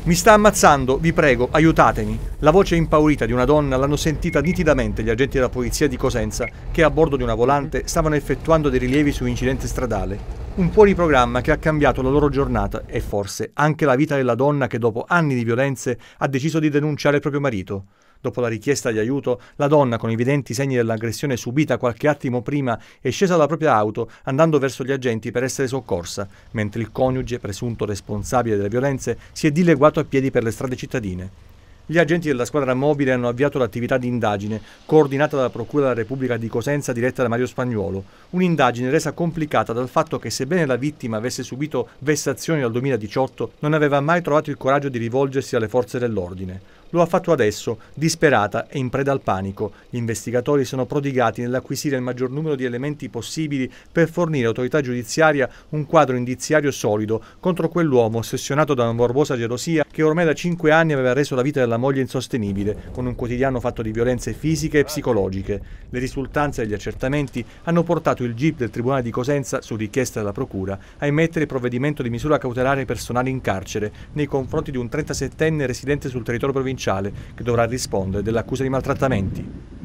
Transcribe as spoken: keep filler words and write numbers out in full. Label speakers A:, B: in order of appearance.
A: Mi sta ammazzando, vi prego, aiutatemi. La voce impaurita di una donna l'hanno sentita nitidamente gli agenti della polizia di Cosenza che a bordo di una volante stavano effettuando dei rilievi su un incidente stradale. Un fuoriprogramma che ha cambiato la loro giornata e forse anche la vita della donna che dopo anni di violenze ha deciso di denunciare il proprio marito. Dopo la richiesta di aiuto, la donna, con evidenti segni dell'aggressione subita qualche attimo prima, è scesa dalla propria auto andando verso gli agenti per essere soccorsa, mentre il coniuge, presunto responsabile delle violenze, si è dileguato a piedi per le strade cittadine. Gli agenti della squadra mobile hanno avviato l'attività di indagine, coordinata dalla Procura della Repubblica di Cosenza diretta da Mario Spagnuolo. Un'indagine resa complicata dal fatto che, sebbene la vittima avesse subito vessazioni dal duemiladiciotto, non aveva mai trovato il coraggio di rivolgersi alle forze dell'ordine. Lo ha fatto adesso, disperata e in preda al panico. Gli investigatori sono prodigati nell'acquisire il maggior numero di elementi possibili per fornire all'autorità giudiziaria un quadro indiziario solido contro quell'uomo ossessionato da una morbosa gelosia che ormai da cinque anni aveva reso la vita della moglie insostenibile, con un quotidiano fatto di violenze fisiche e psicologiche. Le risultanze degli accertamenti hanno portato il G I P del Tribunale di Cosenza, su richiesta della Procura, a emettere il provvedimento di misura cautelare personale in carcere nei confronti di un trentasettenne residente sul territorio provinciale che dovrà rispondere dell'accusa di maltrattamenti.